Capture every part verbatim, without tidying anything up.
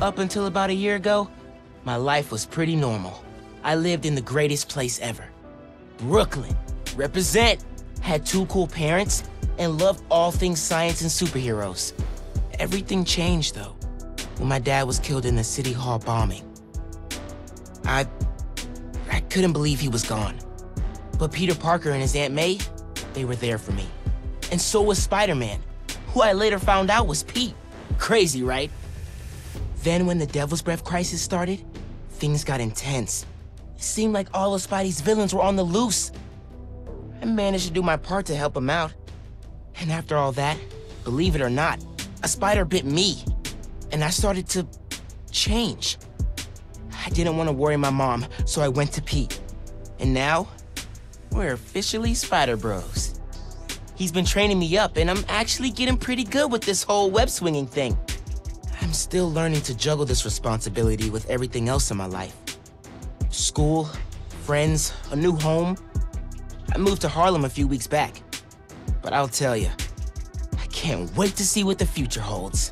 Up until about a year ago, my life was pretty normal. I lived in the greatest place ever. Brooklyn. Represent. Had two cool parents and loved all things science and superheroes. Everything changed, though, when my dad was killed in the City Hall bombing. I... I couldn't believe he was gone. But Peter Parker and his Aunt May, they were there for me. And so was Spider-Man, who I later found out was Pete. Crazy, right? Then when the Devil's Breath crisis started, things got intense. It seemed like all of Spidey's villains were on the loose. I managed to do my part to help him out. And after all that, believe it or not, a spider bit me. And I started to change. I didn't want to worry my mom, so I went to Pete. And now, we're officially Spider Bros. He's been training me up, and I'm actually getting pretty good with this whole web-swinging thing. I'm still learning to juggle this responsibility with everything else in my life. School, friends, a new home. I moved to Harlem a few weeks back. But I'll tell you, I can't wait to see what the future holds.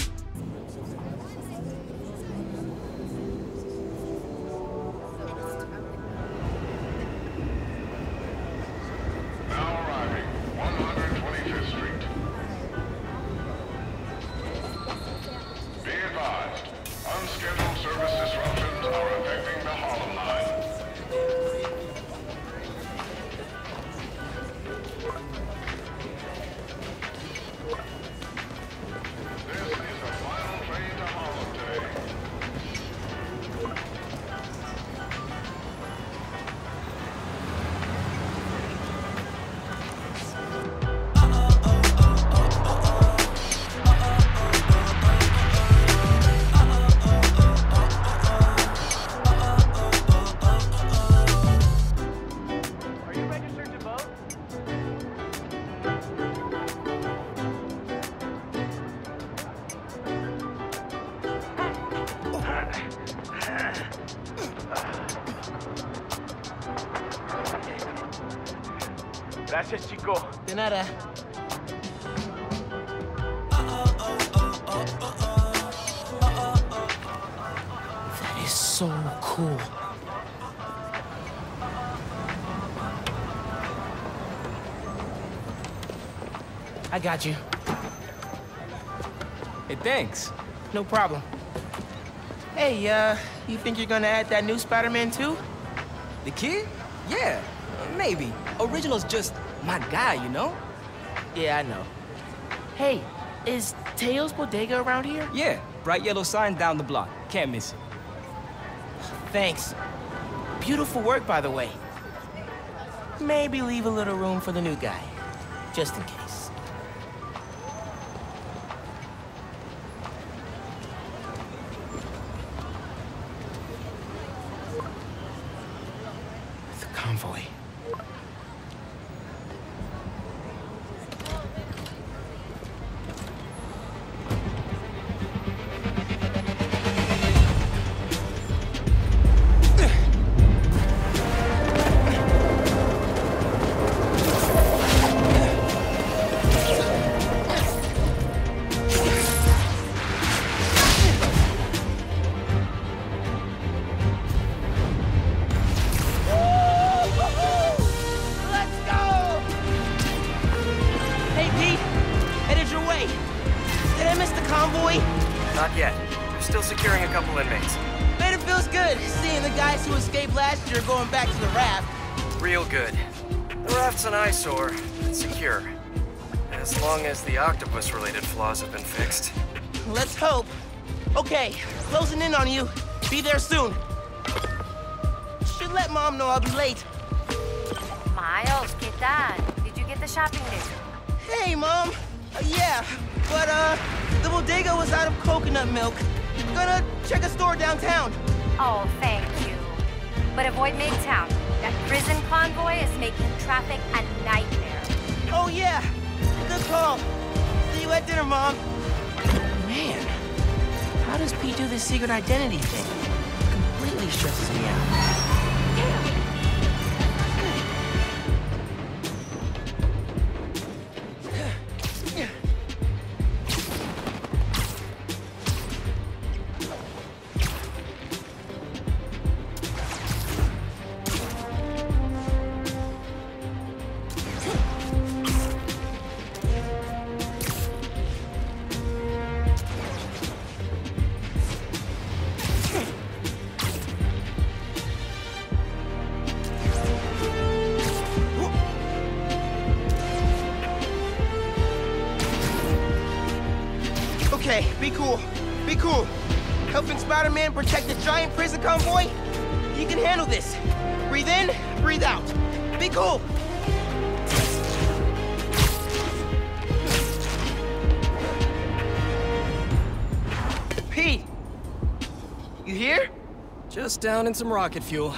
Gracias, chico. De nada. That is so cool. I got you. Hey, thanks. No problem. Hey, uh, you think you're gonna add that new Spider-Man too? The kid? Yeah, maybe. Original's just my guy, you know? Yeah, I know. Hey, is Teo's Bodega around here? Yeah, bright yellow sign down the block. Can't miss it. Thanks. Beautiful work, by the way. Maybe leave a little room for the new guy, just in case. The convoy. Not yet. We're still securing a couple inmates. Man, it feels good seeing the guys who escaped last year going back to the raft. Real good. The raft's an eyesore, but secure. As long as the octopus-related flaws have been fixed. Let's hope. Okay, closing in on you. Be there soon. Should let Mom know I'll be late. Miles, ¿qué tal? Did you get the shopping list? Hey, Mom. Uh, yeah, but, uh, the bodega was out of coconut milk. Gonna check a store downtown. Oh, thank you. But avoid Midtown. That prison convoy is making traffic a nightmare. Oh, yeah. Good call. See you at dinner, Mom. Man, how does Pete do this secret identity thing? Completely stresses me out. cool. Be cool. Helping Spider-Man protect the giant prison convoy? You can handle this. Breathe in, breathe out. Be cool. Pete! You here? Just down in some rocket fuel.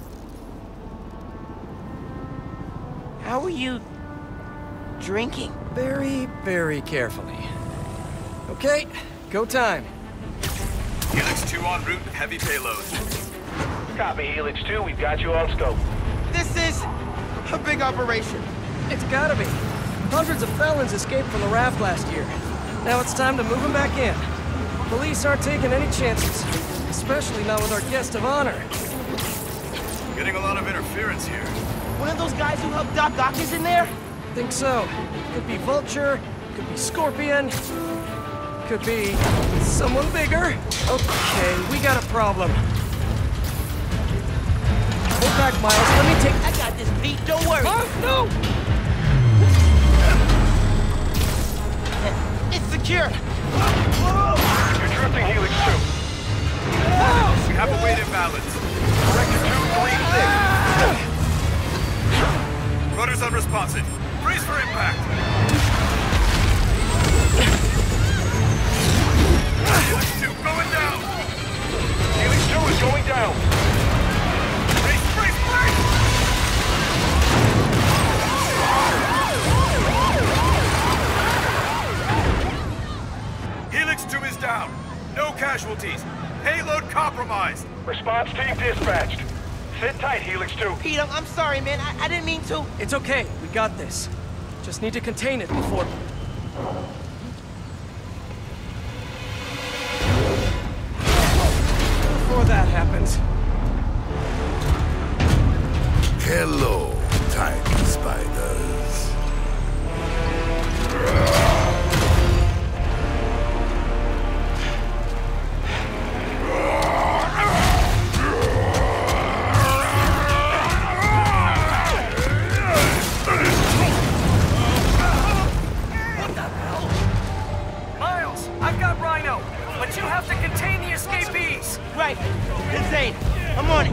How are you drinking? Very, very carefully. Okay, go time. Helix two en route with heavy payload. Copy, Helix two. We've got you on scope. This is a big operation. It's gotta be. Hundreds of felons escaped from the raft last year. Now it's time to move them back in. Police aren't taking any chances, especially not with our guest of honor. Getting a lot of interference here. One of those guys who helped Doc Ock is in there? Think so. Could be Vulture, could be Scorpion, could be someone bigger. Okay, we got a problem. Hold back, Miles. Let me take... I got this, Pete. Don't worry. Huh? No! It's secure. You're drifting, Helix two. We have a weight imbalance. Director two three six. Rudder's unresponsive. Brace for impact. Helix two going down. Helix two is going down. Brace, brace, brace! Helix two is down. No casualties. Payload compromised. Response team dispatched. Sit tight, Helix two. Pete, I'm, I'm sorry, man. I, I didn't mean to. It's okay. We got this. Just need to contain it before... Before that happens. Hello, tiny spiders. Right. Insane. I'm on it.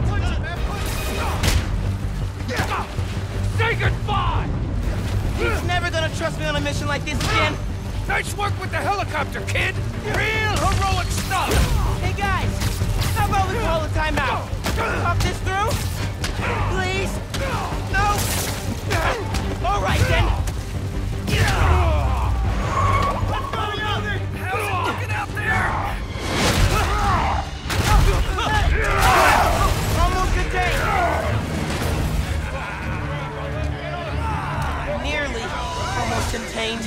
Say goodbye! He's never gonna trust me on a mission like this again. Nice work with the helicopter, kid! Real heroic stuff! Hey, guys. How about we call a timeout? Talk this through? Please? No? All right, then. Let's go, Yonder! How's it looking out there? Almost contained. Nearly almost contained.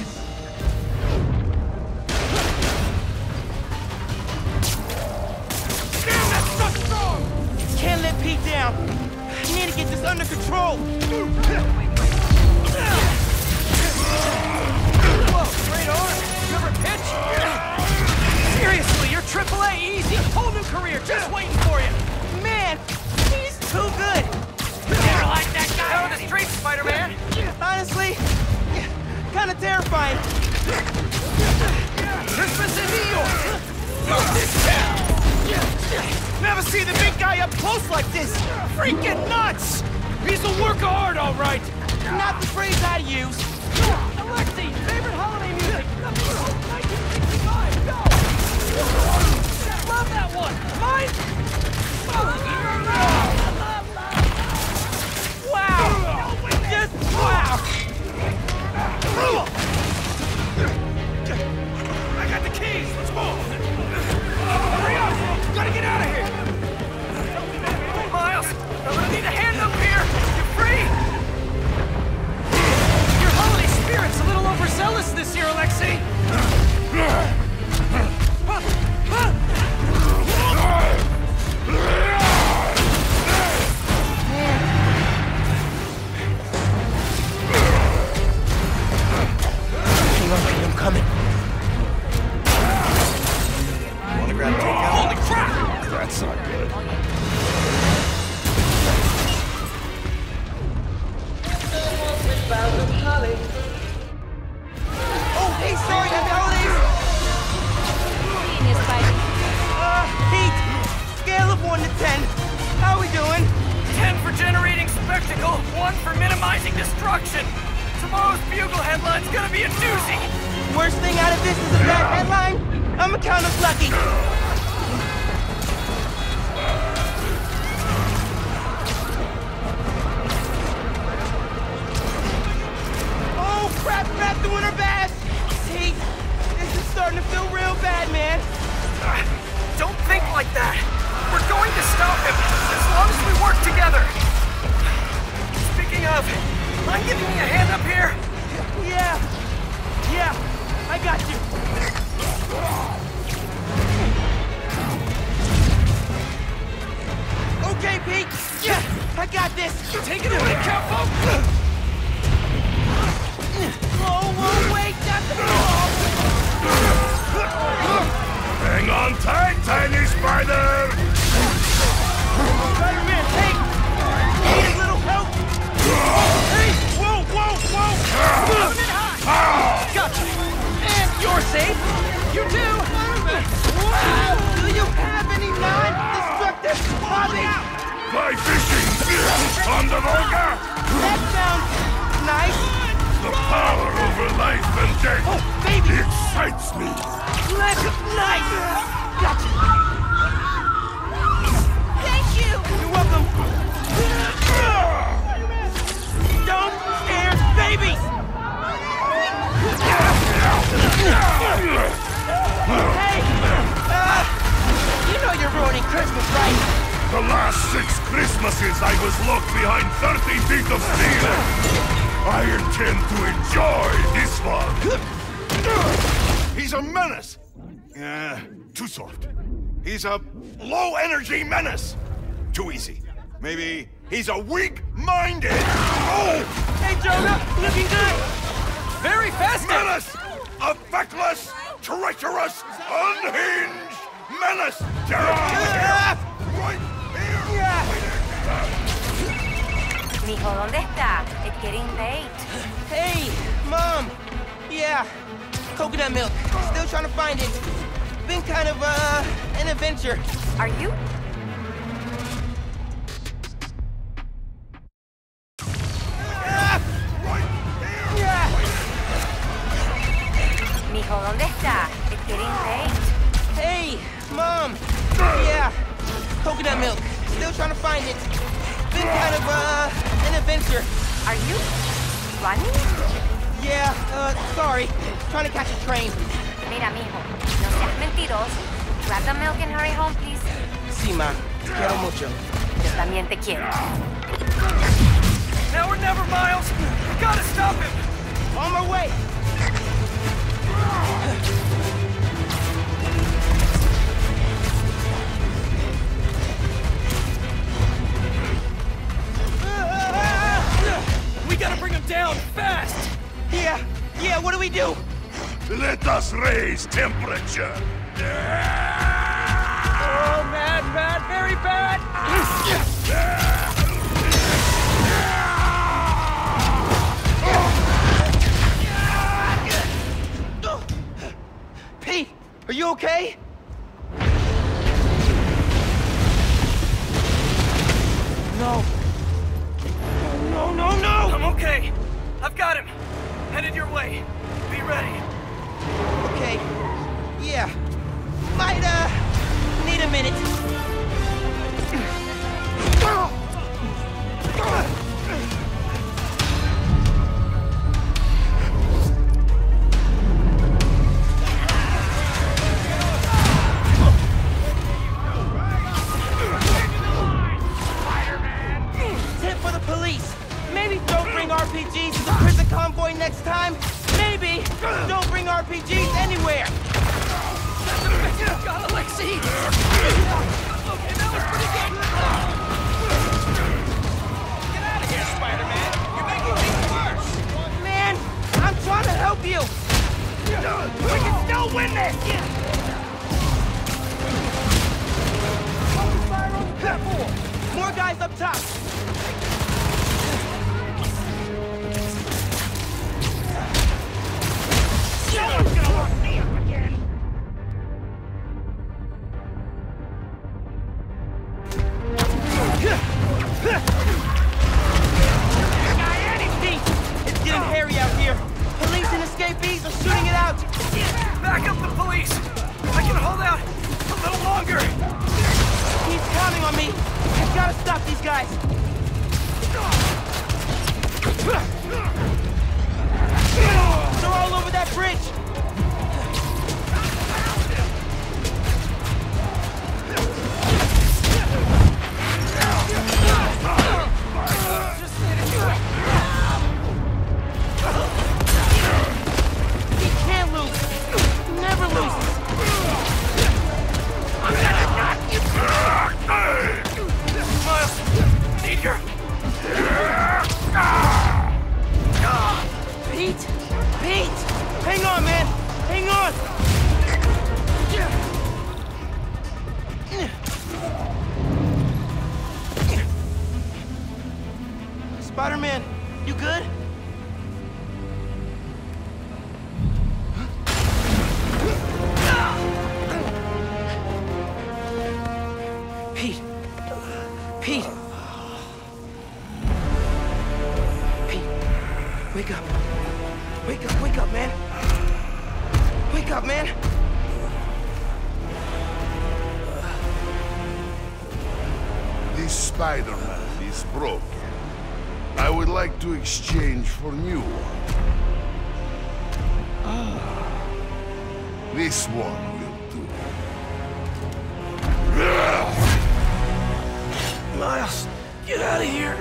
Damn, that stuff's strong! Can't let Pete down. We need to get this under control. Whoa, great arm. You ever pitch? Seriously, you're triple A easy. Whole new career just waiting for you. Man, he's too good. Never liked that guy on the street, Spider-Man. Honestly, kind of terrifying. Christmas in New York. Never seen the big guy up close like this. Freaking nuts! He's a work of art, all right! Not the phrase I use. Alexi, favorite holiday music. nineteen sixty-five, go! Love that one. Mine? Wow! Just wow! I got the keys, let's go! Hurry up! Gotta get out of here! Miles, I'm gonna need a hand up here. You're free. Your holiday spirit's a little overzealous this year, Alexi. one to ten. How we doing? Ten for generating spectacle, one for minimizing destruction. Tomorrow's Bugle headline's gonna be a doozy. Worst thing out of this is a bad headline? I'ma count us lucky. Oh, crap, crap, doing our best. See, this is starting to feel real bad, man. Uh, don't think like that. We're going to stop him, as long as we work together. Speaking of, mind giving me a hand up here? Yeah, yeah, I got you. Okay, Pete. Yeah, I got this. Take it away, Capo! Oh, whoa, wait, that's the ball. Hang on tight, tiny spider! Spider-Man, hey! Need a little help? Hey! Whoa, whoa, whoa! Coming in high! Gotcha! And you're safe! You too! Wow! Do you have any non-destructive hobbies? Fly fishing! On the Volga! That sounds nice! The power over life and death! Oh, baby! Excites me! Let's nice! Gotcha! Thank you! You're welcome! Don't scare babies! Hey! Uh, you know you're ruining Christmas, right? The last six Christmases I was locked behind thirty feet of steel! I intend to enjoy this one! He's a menace! Uh, too soft. He's a low-energy menace! Too easy. Maybe he's a weak-minded... Oh! Hey, Jonah! Looking good! Very festive! Menace! A feckless, treacherous, unhinged menace! Ah! Right here! Mijo, ¿dónde está? It's getting late. Hey, Mom! Yeah, coconut milk. Still trying to find it. Been kind of, uh, an adventure. Are you? Ah! Yeah! Mijo, ¿dónde está? It's getting late. Hey, Mom! Yeah, coconut milk. Still trying to find it. Been kind of, uh, an adventure. Are you running? Yeah, uh, sorry. Trying to catch a train. Mira, mijo, no seas mentiroso. Grab the milk and hurry home, please. Sí, Ma. Te quiero mucho. Yo también te quiero. Now or never, Miles! We gotta stop him! On my way! We gotta bring him down, fast! Yeah, yeah, what do we do? Let us raise temperature! Oh, bad, bad, very bad! Pete, are you okay? No. No, no, no! I'm okay. I've got him. Headed your way. Be ready. Okay. Yeah. Might, uh, need a minute. Tip for the police. Maybe don't bring R P Gs to the prison convoy next time. Maybe don't bring R P Gs anywhere. Got Alexei! Okay, that was pretty good! Get out of here, Spider-Man! You're making things worse! Man, I'm trying to help you. We can still win this. Fire on the platform. More guys up top. No one's gonna lock me up again. getting hairy out here. Police and escapees are shooting it out. Back up the police! I can hold out a little longer! He's counting on me. I've got to stop these guys. They're all over that bridge. He can't lose. He never loses. Miles, need your... Pete! Pete! Hang on, man! Hang on! Spider-Man, you good? Pete! Pete! Pete! Wake up! Wake up, wake up, man! Wake up, man! This Spider-Man is broken. I would like to exchange for new one. This one will do. Miles, get out of here.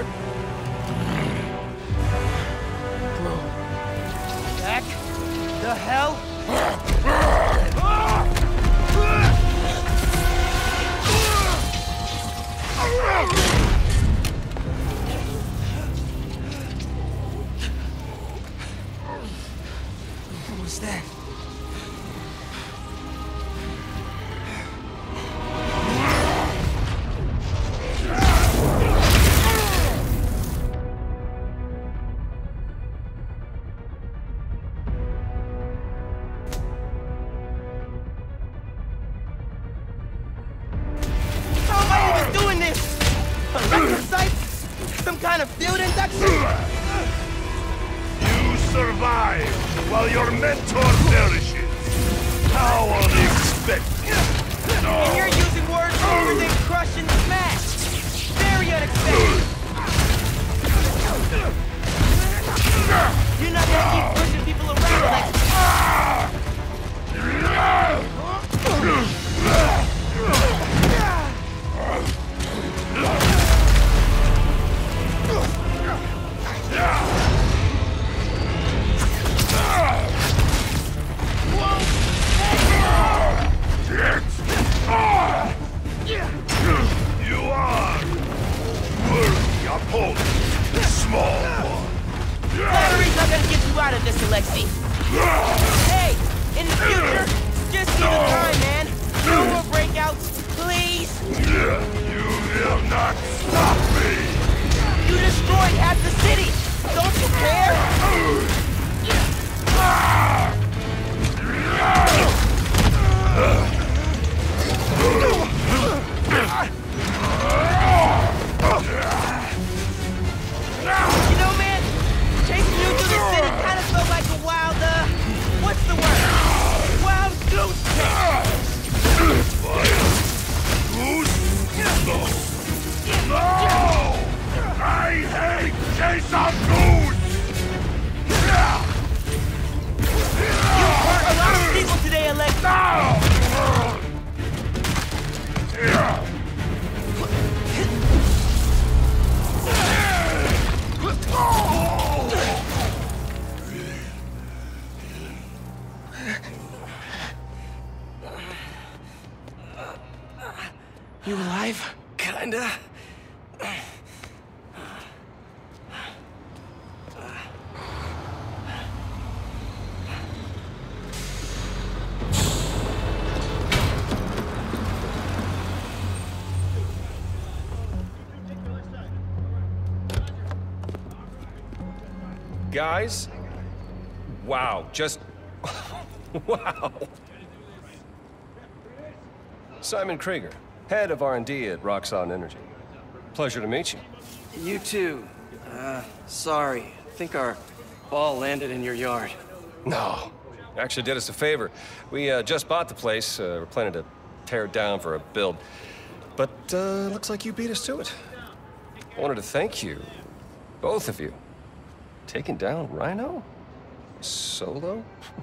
Bro. Back the hell? What was that? How am I even doing this? A lecture site? Some kind of field induction? You survive while your mentor perishes. How unexpected. And you're using words other than crush and smash. Very unexpected. You're not gonna keep pushing people around like... You are worthy opponent, small one. Batteries are gonna get you out of this, Alexei. Hey, in the future, just give it time, man. No more breakouts, please. You will not stop me. You destroyed half the city. Don't you care? You know, man, chasing you through the city kind of felt like a wild, uh, what's the word? Wild goose chase. Goose? No. No! I hate chase of goose! You hurt a lot of people today, Alexei. You alive? Kinda. Guys? Wow, just... wow. Simon Krieger, head of R and D at Roxxon Energy. Pleasure to meet you. You too. Uh, sorry. I think our ball landed in your yard. No. Actually did us a favor. We uh, just bought the place. Uh, we're planning to tear it down for a build. But uh, looks like you beat us to it. I wanted to thank you, both of you. Taking down Rhino? Solo?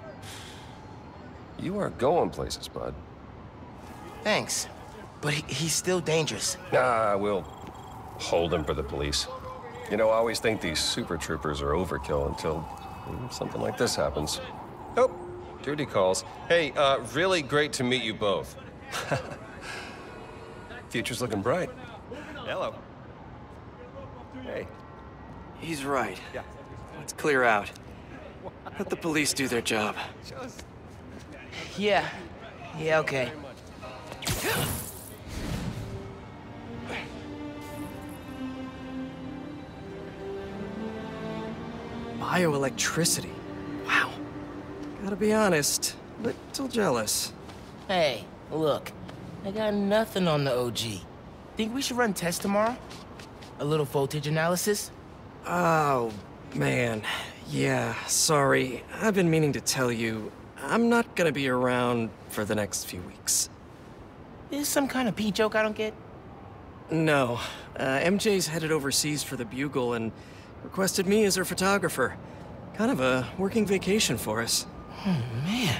You are going places, bud. Thanks. But he, he's still dangerous. Nah, we'll hold him for the police. You know, I always think these super troopers are overkill until mm, something like this happens. Oh, duty calls. Hey, uh, really great to meet you both. Future's looking bright. Hello. Hey. He's right. Yeah. Let's clear out. Let the police do their job. Yeah. Yeah, okay. Bioelectricity. Wow. Gotta be honest, little jealous. Hey, look. I got nothing on the O G. Think we should run tests tomorrow? A little voltage analysis? Oh, man. Yeah, sorry. I've been meaning to tell you, I'm not gonna be around for the next few weeks. Is some kind of pee joke I don't get? No. Uh, M J's headed overseas for the Bugle and requested me as her photographer. Kind of a working vacation for us. Oh, man.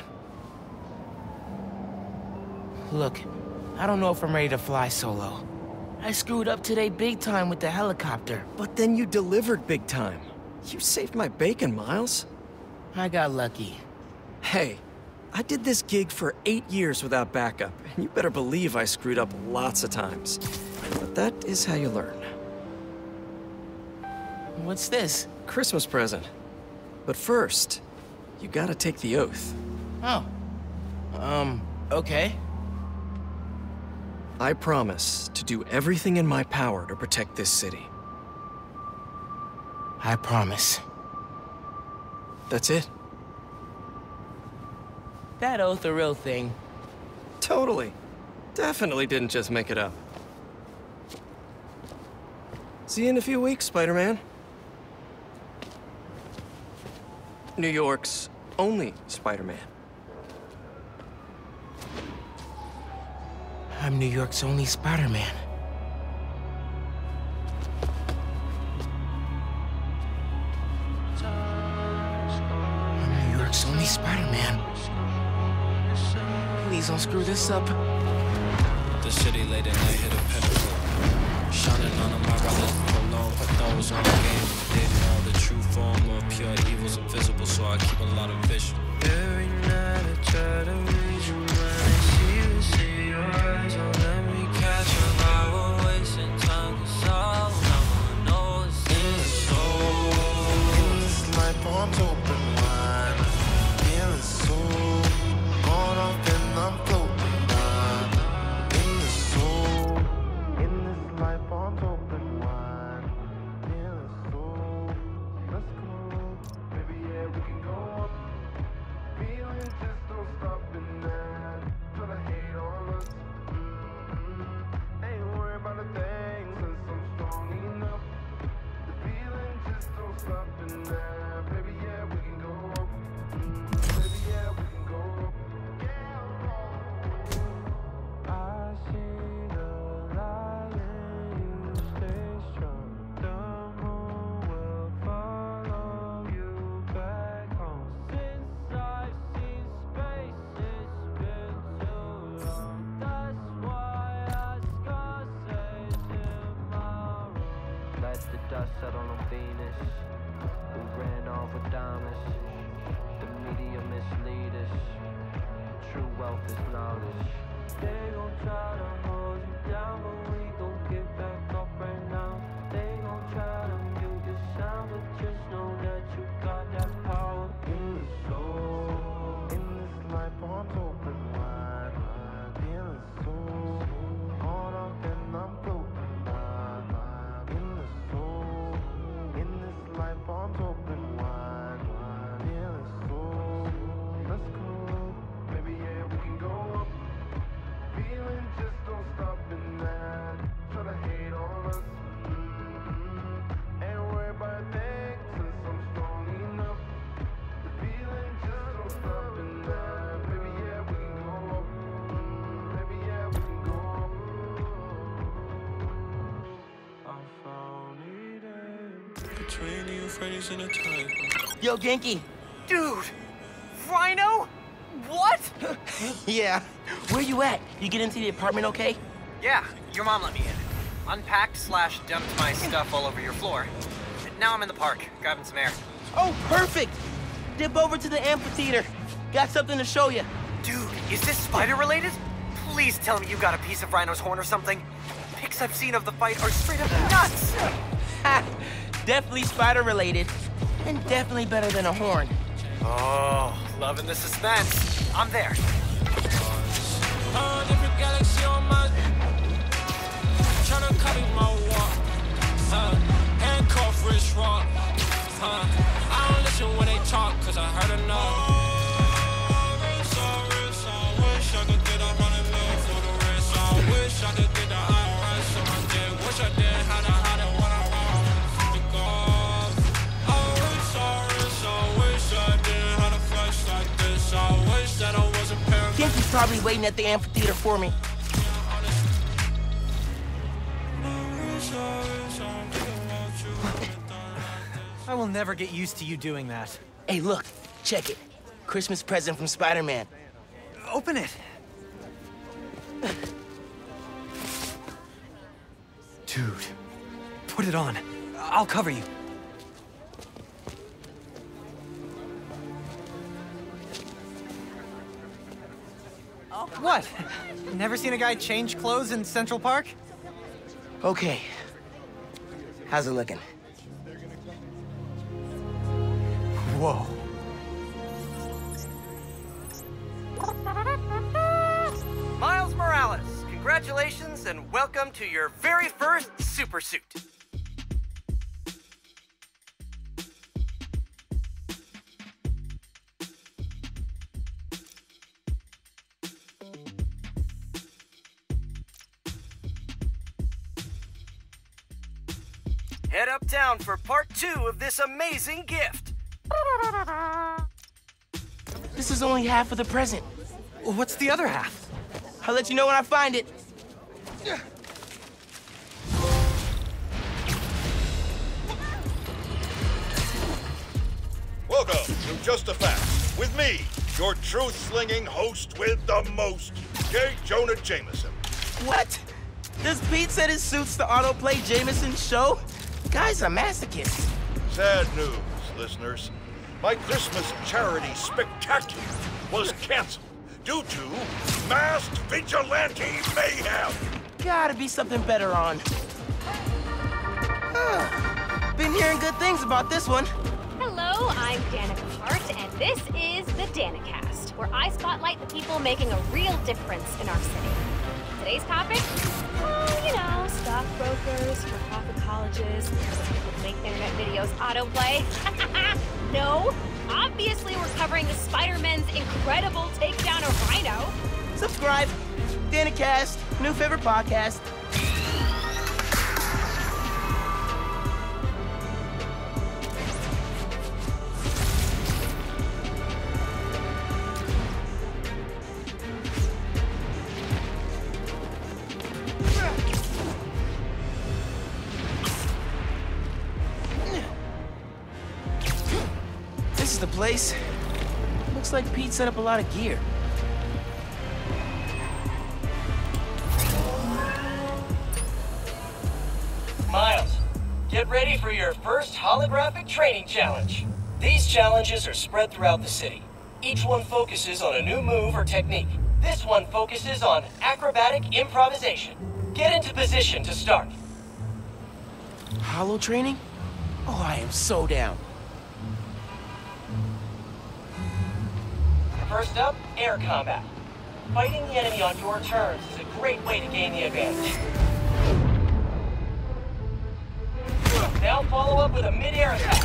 Look, I don't know if I'm ready to fly solo. I screwed up today big time with the helicopter. But then you delivered big time. You saved my bacon, Miles. I got lucky. Hey, I did this gig for eight years without backup, and you better believe I screwed up lots of times. But that is how you learn. What's this? Christmas present. But first, you gotta take the oath. Oh. Um, okay. I promise to do everything in my power to protect this city. I promise. That's it. That oath a real thing. Totally. Definitely didn't just make it up. See you in a few weeks, Spider-Man. New York's only Spider-Man. I'm New York's only Spider-Man. I'm New York's only Spider-Man. Please don't screw this up. The city late at night hit a pinnacle. Shining none of my brothers alone, put those on game. They know the true form of pure evil's invisible, so I keep a lot of vision. Every night I try to read your mind, see you, see your eyes, don't let me catch you. I will wasting time, cause all I know is in the soul. In this life, arms open wide, feeling so gone off and I'm floating by. In the soul, in this life, arms open wide, feeling so. Let's go, baby, yeah, we can go up. Feeling just don't stop in that. Try to hate on us. Mm-hmm. Ain't worried about a thing since I'm strong enough. The feeling just don't stop in that. Baby, yeah, we can go up. Mm-hmm. Baby, yeah, we can go up. Yeah. I see the light and you stay strong. The moon will follow you back home. Since I've seen space, it's been too long. That's why I got says in my room. Let the dust settle on Venus. We ran off with diamonds. The media mislead us. True wealth is knowledge. They gon' try to hold you down, but we gon' get back up right now. They gon' try to mute the sound, but just know that you got that power in the soul. In this life, arms open wide, feeling so caught up and I'm floating by. In the soul, in this life, arms open wide, feeling so. Let's go, baby, yeah, we can go up. Feeling just don't stop between you, Freddy's in a tight. Yo, Genki. Dude! Rhino? What? Yeah. Where you at? You get into the apartment okay? Yeah, your mom let me in. Unpacked slash dumped my stuff all over your floor. And now I'm in the park, grabbing some air. Oh, perfect! Dip over to the amphitheater. Got something to show you. Dude, is this spider-related? Please tell me you got a piece of Rhino's horn or something. Pics I've seen of the fight are straight up nuts! Ha! Definitely spider-related. And definitely better than a horn. Oh, loving the suspense. I'm there. Uh, different galaxy on my... Tryna copy my walk. Uh, handcuff wrist rock. Uh, I don't listen when they talk, cause I heard enough. Wrist, uh, wrist, I wish I could get a hundred mil for the wrist. I wish I could get the I R S on my dick. Wish I did how to hide it when I want to go. I wish, I wish, I wish I did how to flex like this. I wish that I wasn't paranoid. Genki's probably waiting at the amphitheater for me. I will never get used to you doing that. Hey, look. Check it. Christmas present from Spider-Man. Open it. Dude, put it on. I'll cover you. What? Never seen a guy change clothes in Central Park? Okay. How's it looking? Whoa. Miles Morales, congratulations and welcome to your very first super suit. Head uptown for part two of this amazing gift. This is only half of the present. What's the other half? I'll let you know when I find it. Welcome to Just a Fact with me, your truth-slinging host with the most, J. Jonah Jameson. What? Does Pete set his suits to autoplay Jameson's show? Guy's a masochist. Sad news, listeners. My Christmas charity spectacular was canceled due to masked vigilante mayhem. Gotta be something better on. Huh. Been hearing good things about this one. Hello, I'm Danica Hart, and this is the Danicast, where I spotlight the people making a real difference in our city. Today's topic? Well, you know, stockbrokers, for-profit colleges, people who make internet videos autoplay. No, obviously we're covering the Spider-Man's incredible takedown of Rhino. Subscribe. Danicast, new favorite podcast. This is the place. Looks like Pete set up a lot of gear. Miles, get ready for your first holographic training challenge. These challenges are spread throughout the city. Each one focuses on a new move or technique. This one focuses on acrobatic improvisation. Get into position to start. Holo training? Oh, I am so down. First up, air combat. Fighting the enemy on your terms is a great way to gain the advantage. Now follow up with a mid-air attack.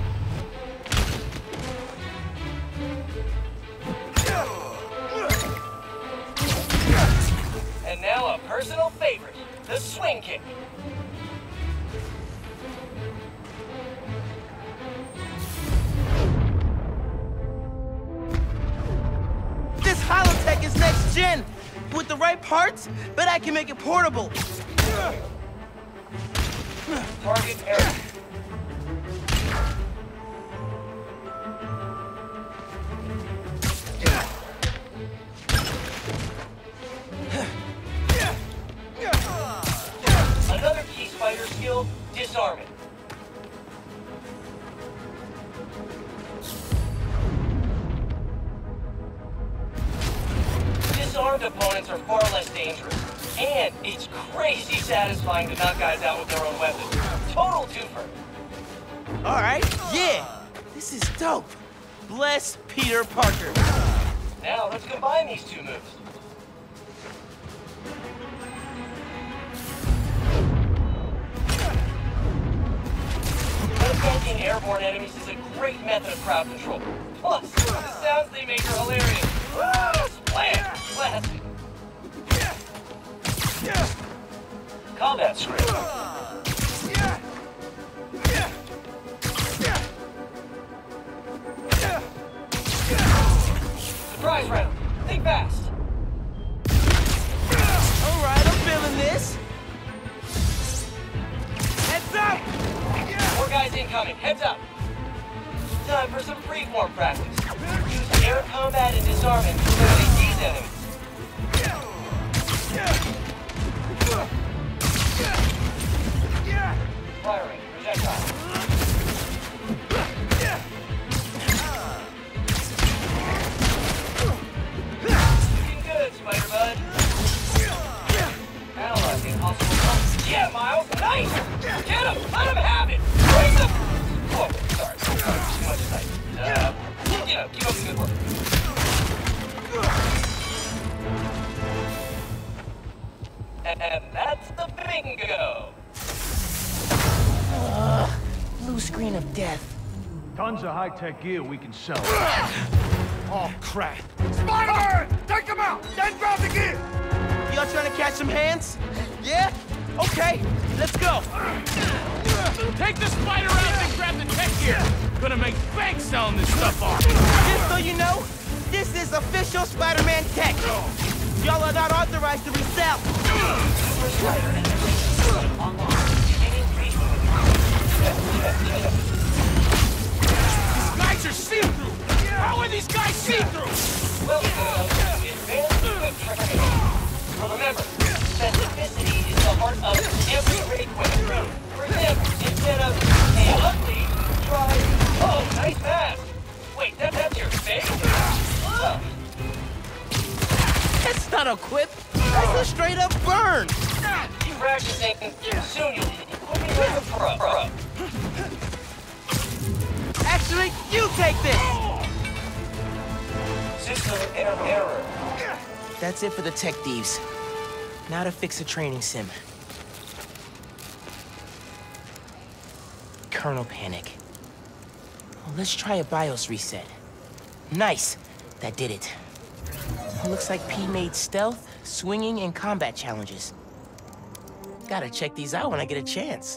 And now a personal favorite, the swing kick. This holotech is next gen. With the right parts, but I can make it portable. Target area. crazy satisfying to knock guys out with their own weapons. Total twofer. All right, yeah. This is dope. Bless Peter Parker. Now let's combine these two moves. Attacking airborne enemies is a great method of crowd control. Plus, the sounds they make are hilarious. Woo! Splat! Classic. Combat script. Surprise round. Think fast. All right, I'm feeling this. Heads up! More guys incoming. Heads up. Time for some freeform practice. Use air combat and disarming to eliminate these enemies. Firing projectile. Looking good, Spider-Bud. Analyzing possible bugs. Yeah, Miles. Nice! Get him! Let him have it! Raise him! Oh, sorry. Sorry. Too much sight. Uh, you know, keep up the good work. And, and that's the bingo! Uh, blue screen of death. Tons of high-tech gear we can sell. Oh, crap. Spider-Man! Take them out! Then grab the gear! Y'all trying to catch some hands? Yeah? Okay, let's go. Take the spider out and grab the tech gear. Gonna make bank selling this stuff off. Just so you know, this is official Spider-Man tech. Y'all are not authorized to resell. These guys are see-through. How are these guys see-through? Well, advanced equipment. Remember, specificity is the heart of every great weapon. For example, instead of a ugly, try, oh, nice pass. Wait, that, that's your face? Ugh. That's not a quip. That's a straight up burn. Keep practicing, soon you'll be like a pro. pro. Actually, you take this. System error. That's it for the tech thieves. Now to fix a training sim. Kernel panic. Well, let's try a BIOS reset. Nice. That did it. Well, looks like P made stealth, swinging, and combat challenges. Gotta check these out when I get a chance.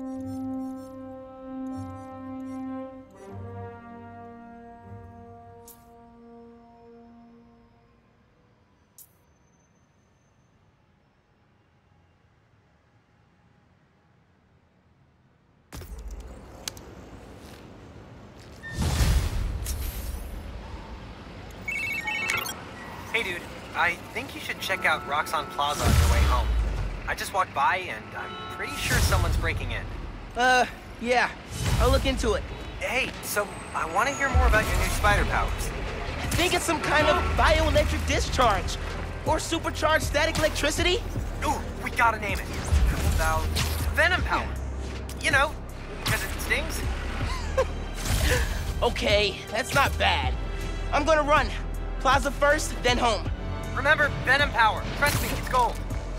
Hey dude, I think you should check out Roxxon Plaza on your way home. I just walked by and I'm pretty sure someone's breaking in. Uh, yeah. I'll look into it. Hey, so I want to hear more about your new spider powers. I think it's some kind of bioelectric discharge. Or supercharged static electricity. Ooh, we gotta name it. How about Venom Power? You know, because it stings. Okay, that's not bad. I'm gonna run. Plaza first, then home. Remember, Venom Power. Trust me, it's gold.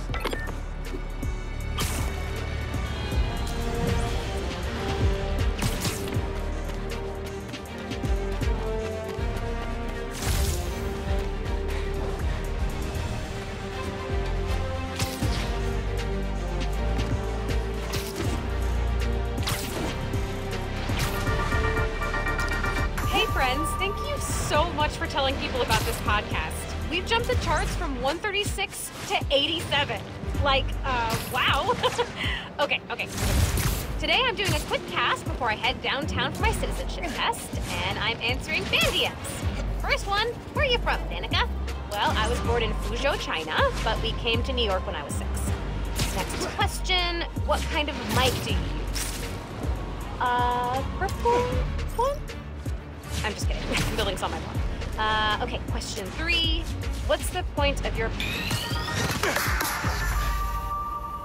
Hey friends, thank you so much for telling people about this podcast. We've jumped the charts from one thirty-six to eighty-seven. Like, uh, wow. okay, okay. Today I'm doing a quick cast before I head downtown for my citizenship test, and I'm answering fan D Ms. First one, where are you from, Danica? Well, I was born in Fuzhou, China, but we came to New York when I was six. Next question, what kind of mic do you use? Uh, purple one? I'm just kidding. The link's on my blog. Uh, okay, question three. What's the point of your...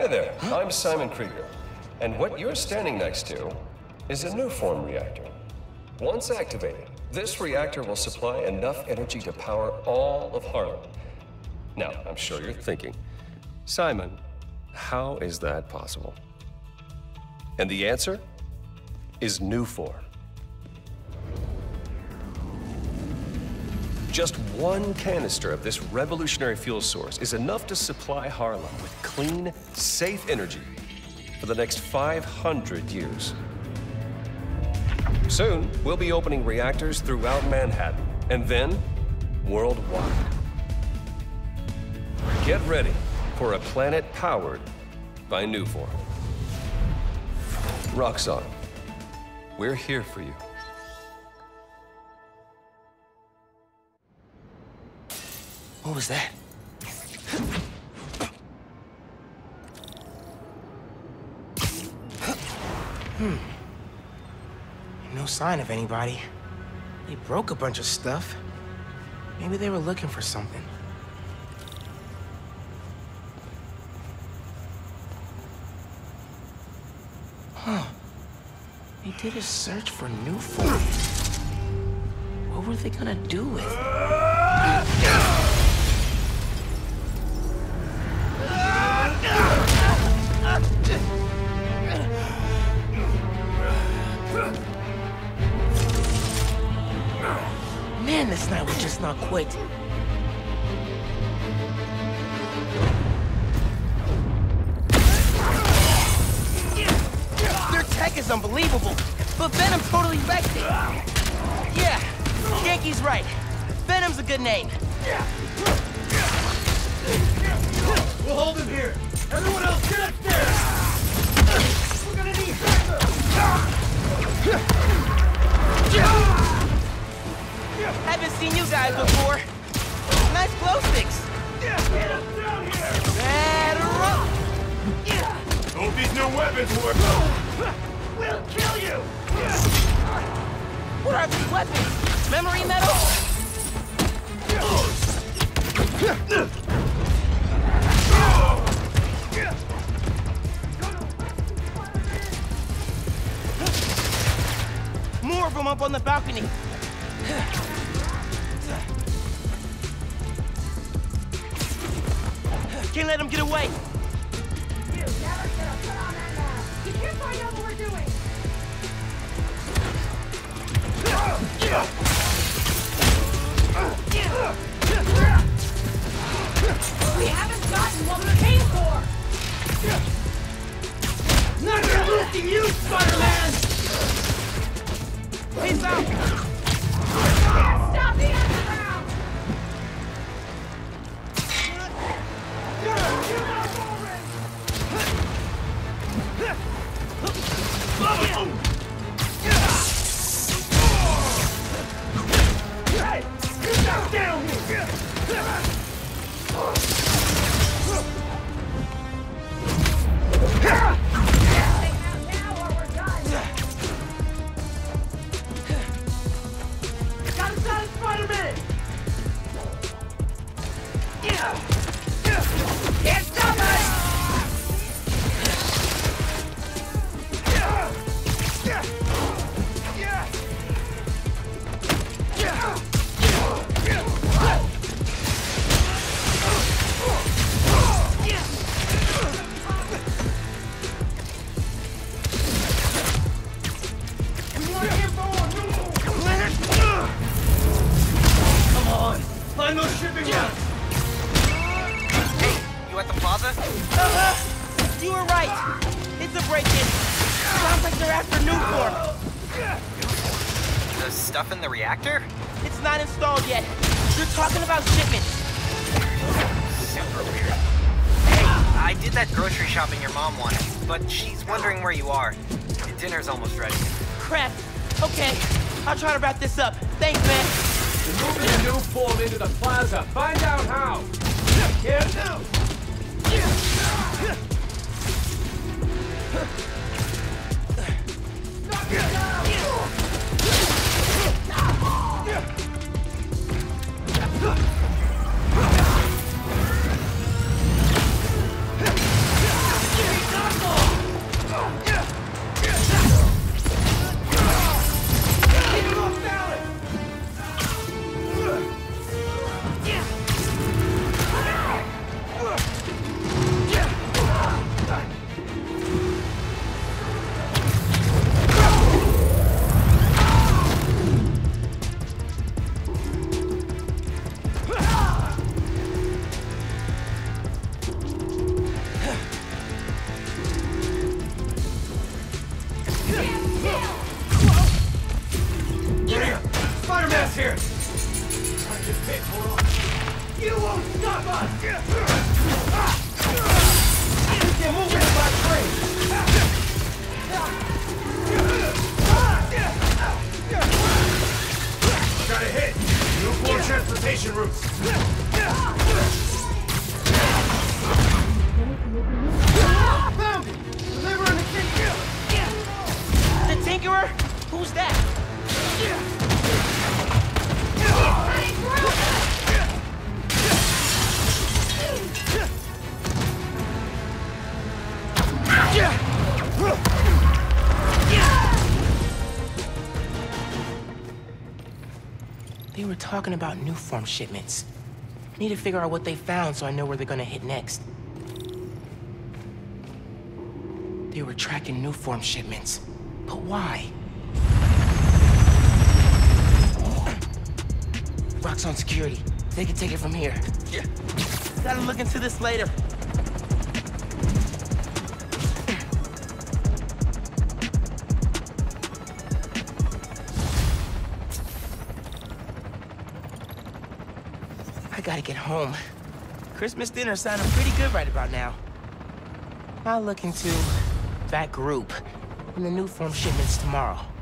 Hi there, I'm Simon Krieger. And what you're standing next to is a new form reactor. Once activated, this reactor will supply enough energy to power all of Harlem. Now, I'm sure you're thinking, Simon, how is that possible? And the answer is new form. Just one canister of this revolutionary fuel source is enough to supply Harlem with clean, safe energy for the next five hundred years. Soon, we'll be opening reactors throughout Manhattan, and then worldwide. Get ready for a planet powered by Nuform. Roxxon, we're here for you. What was that? Hmm. No sign of anybody. They broke a bunch of stuff. Maybe they were looking for something. Huh. They did a search for Nuform. What were they gonna do with it? Man, this night will just not quit. Their tech is unbelievable, but Venom totally wrecked it. Yeah, Yankee's right. Venom's a good name. We'll hold him here. Everyone else, get upstairs! We're gonna need Haven't seen you guys before. Nice glow sticks. Get us down here! Batter up! Hope these new weapons work. We'll kill you! What are these weapons? Memory metal? More of them up on the balcony. Can't let them get away. You never should have put on that mask. Did you find out what we're doing? We haven't gotten what we came for! Not gonna lose you, Spider-Man! Peace out! Stop the underground! Hey! Get down, down here! Find those shipping routes! Hey, you at the plaza? Uh-huh. You were right. It's a break-in. Sounds like they're after Nuform. The stuff in the reactor? It's not installed yet. They're talking about shipments. Super weird. Hey, I did that grocery shopping your mom wanted, but she's wondering where you are. Dinner's almost ready. Crap. Okay, I'll try to wrap this up. Thanks, man. We're moving a new form into the plaza. Find out how. Get down. Knock it down. communication routes. Found it! Delivering the key! The Tinkerer? Who's that? They were talking about new form shipments. Need to figure out what they found so I know where they're gonna hit next. They were tracking new form shipments. But why? Rock's on security. They can take it from here. Yeah. Gotta look into this later. I gotta get home. Christmas dinner sounding pretty good right about now. I'll look into that group and the new form shipments tomorrow.